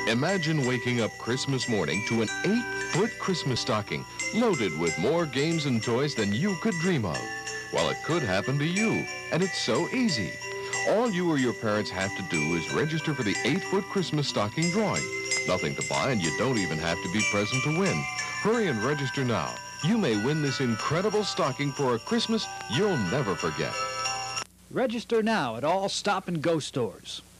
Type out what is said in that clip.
Imagine waking up Christmas morning to an 8-foot Christmas stocking loaded with more games and toys than you could dream of. Well, it could happen to you, and it's so easy. All you or your parents have to do is register for the 8-foot Christmas stocking drawing. Nothing to buy, and you don't even have to be present to win. Hurry and register now. You may win this incredible stocking for a Christmas you'll never forget. Register now at all Stop and Go stores.